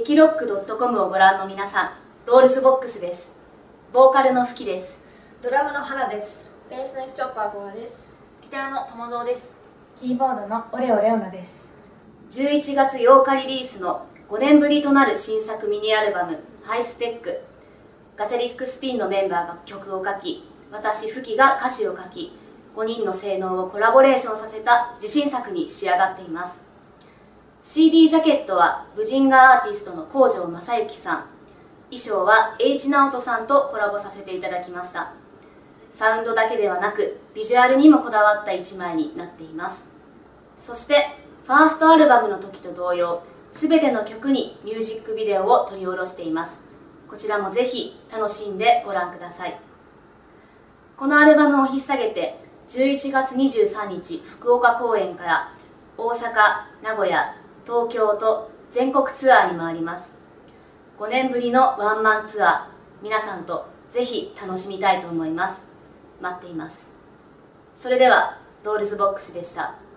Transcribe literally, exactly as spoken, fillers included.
キロックドットコム をご覧の皆さん、ドールズボックスです。ボーカルのフキです。 ドラムの花です。 ベースのチョッパーゴアです。 ギターの友蔵です。 キーボードのオレオレオナです。 じゅういちがつようかリリースのごねんぶりとなる新作ミニアルバム「ハイスペック」。ガチャリックスピンのメンバーが曲を書き、私フキが歌詞を書き、ごにんの性能をコラボレーションさせた自信作に仕上がっています。 シーディー ジャケットはブジンガーアーティストの北条正幸さん、衣装は H 直人さんとコラボさせていただきました。サウンドだけではなくビジュアルにもこだわったいちまいになっています。そしてファーストアルバムの時と同様、全ての曲にミュージックビデオを取り下ろしています。こちらもぜひ楽しんでご覧ください。このアルバムを引っ提げてじゅういちがつにじゅうさんにち福岡公演から大阪、名古屋、東京と全国ツアーに回ります。ごねんぶりのワンマンツアー、皆さんとぜひ楽しみたいと思います。待っています。それではドールズボックスでした。